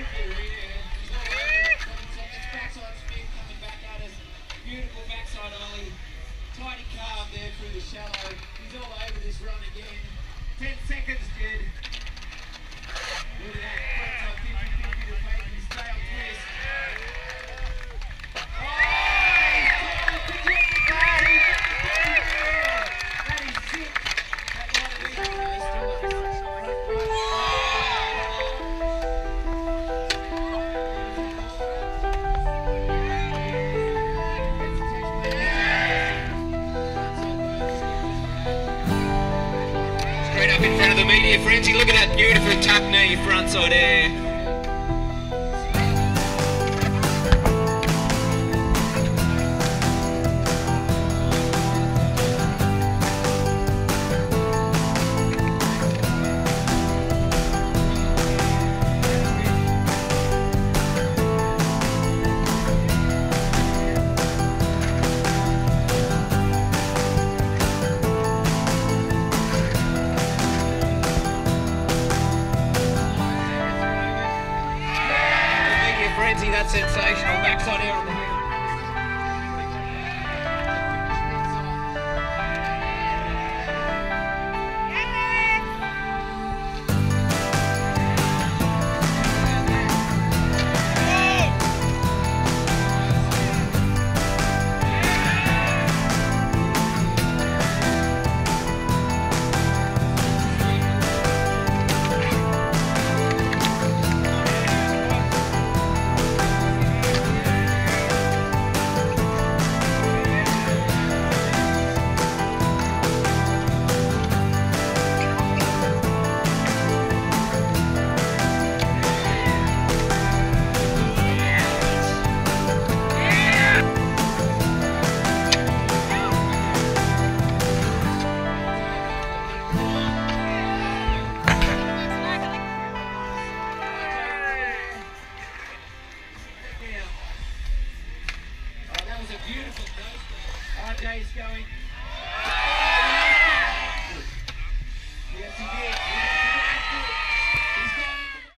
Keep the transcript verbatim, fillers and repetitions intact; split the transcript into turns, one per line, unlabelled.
beautiful rear. He's all over it. Got himself this backside spin coming back at us. Beautiful backside ollie. Tidy carve there through the shallow. He's all over this run again. Ten seconds, Jed. Look at that. Frontside fifty fifty to make his tail twist. Oh, he's totally projected that. He's got the body there. That is sick. That might have been the best of the Straight up in front of the media frenzy. Look at that beautiful tuck knee frontside air. Frenzy, that's sensational. Backside air on the hill. R J's going.